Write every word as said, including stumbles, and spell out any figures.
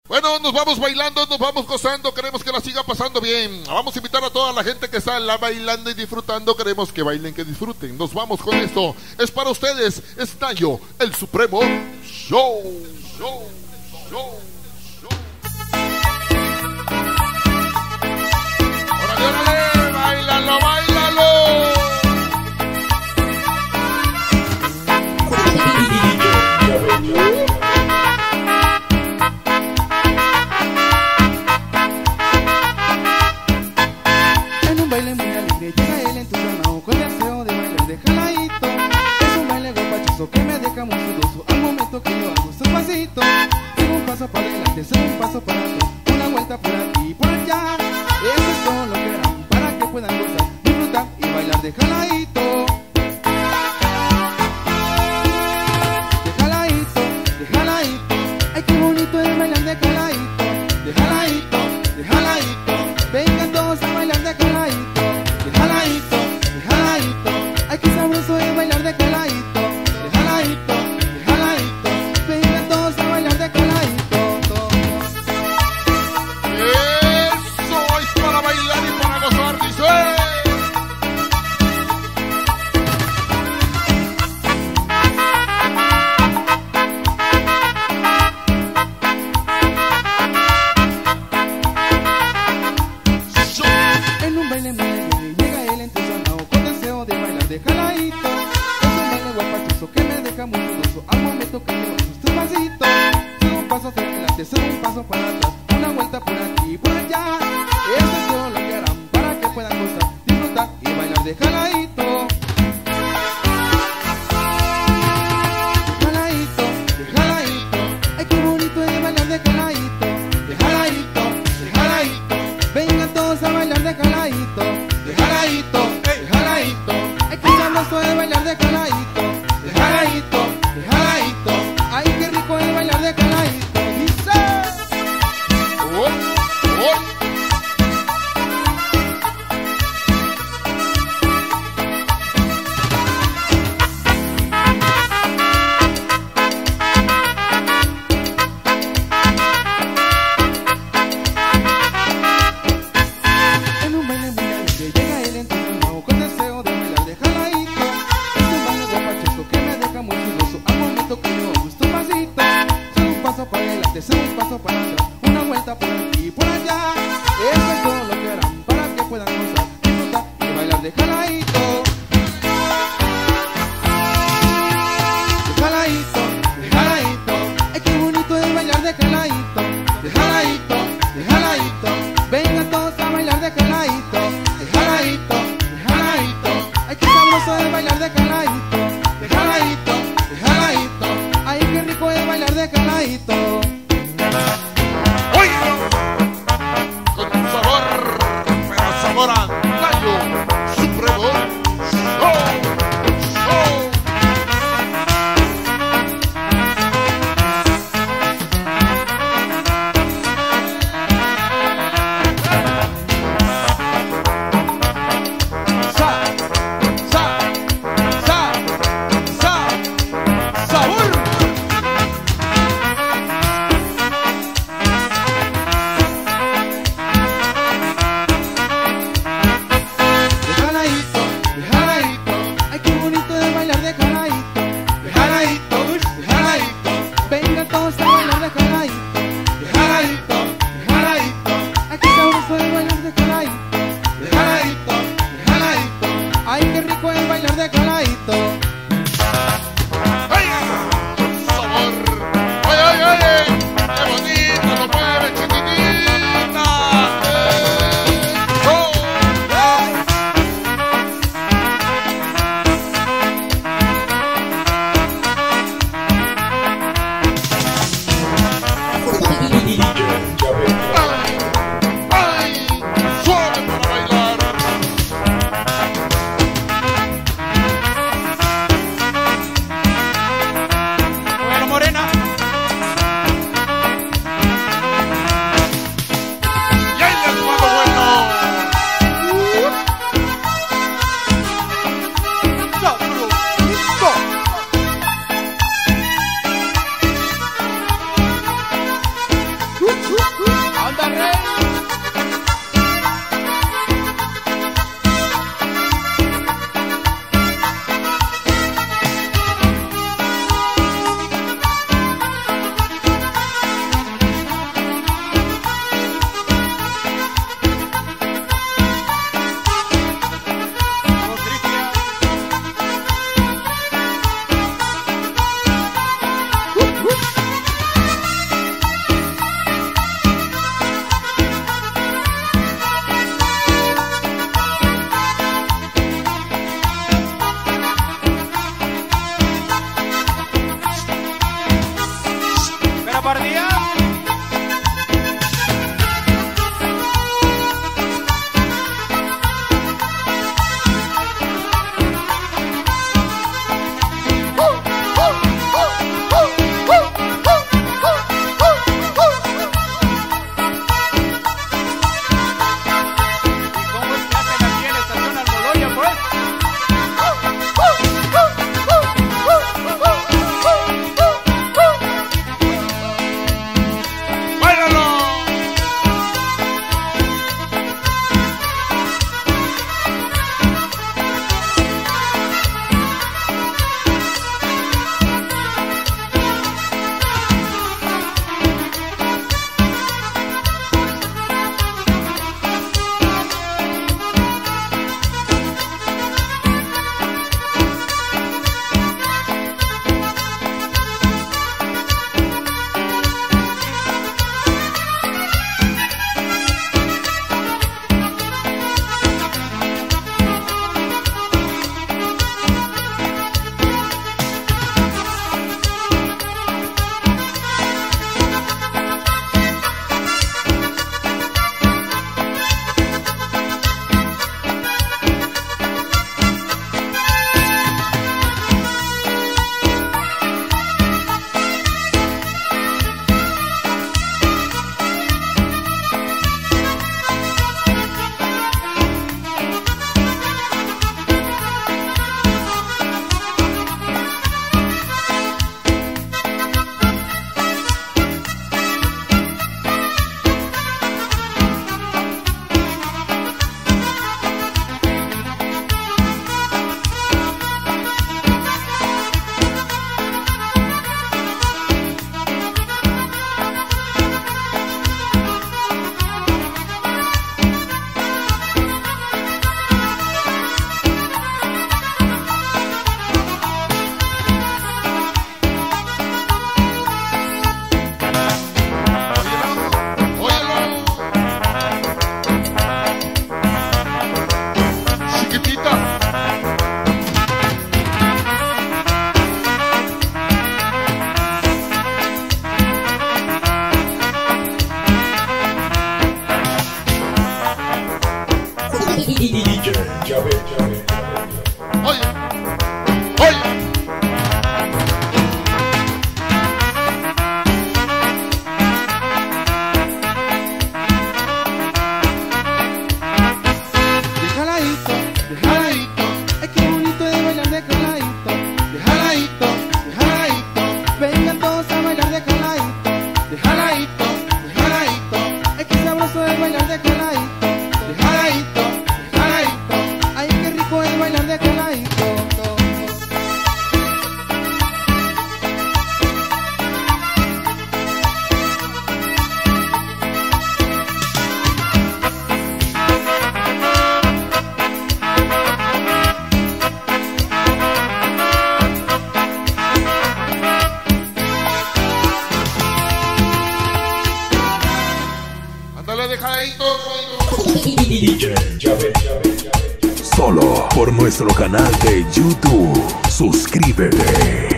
Bueno, nos vamos bailando, nos vamos gozando, queremos que la siga pasando bien. Vamos a invitar a toda la gente que está la bailando y disfrutando, queremos que bailen, que disfruten. Nos vamos con esto, es para ustedes, es Nayo, el Supremo Show, show, show, show. ¡Órale, órale! ¡Báilalo, báilalo! Baile muy alegre, llega él entusiasmado con el deseo de bailar de jaladito. Es un baile guapachoso que me deja muy sudoso al momento que yo hago estos pasitos. Sigo un paso para adelante, sigo un paso para atrás, una vuelta por aquí y por allá. Eso es todo lo que harán para que puedan gozar, disfrutar y bailar de jaladito. De jaladito, de jaladito, ay qué bonito es bailar de jaladito. De jaladito, de jaladito, vengan todos a bailar de jaladito. Ay, qué sabroso es bailar de caladito, de jaladito, de jaladito. Vengan todos a bailar de caladito. Eso es para bailar y para gozar, dice. En un baile muy alegre llega él entusiasmado con deseo de bailar de jaladito. Es un baile guapachoso que me deja muy dudoso al momento que yo hago estos pasitos. Sigo un paso hacia adelante, sigo un paso para atrás, una vuelta por aquí y por allá. Eso es todo lo que harán para que puedan gozar, disfrutar y bailar de jaladito. De jaladito, de jaladito, ay qué bonito es bailar de jaladito. De jaladito, de jaladito, vengan todos a bailar de jaladito. De jaladito, de jaladito, ay qué sabroso es bailar de jaladito. De jaladito, de jaladito, ay qué rico es bailar de jaladito. Dice. Oh, oh. En un baile muy alegre llega él entusiasmado con deseo de bailar de jaladito. Es un baile guapachoso que me deja muy sudoso al momento que yo hago estos pasitos. Sigo un paso para adelante, sigo un paso para atrás, una vuelta por aquí y por allá. Eso es todo lo que harán para que puedan gozar, disfrutar y bailar de jaladito. De jaladito, de jaladito, ay qué bonito es bailar de jaladito. De jaladito, de jaladito, vengan todos a bailar de jaladito. De jaladito, de jaladito, ay qué sabroso es bailar de jaladito. De jaladito, de jaladito, ay qué rico es bailar de jaladito. ¡Uy! Con sabor, pero sabor a Nayo, Supremo Solo por nuestro canal de YouTube. Suscríbete.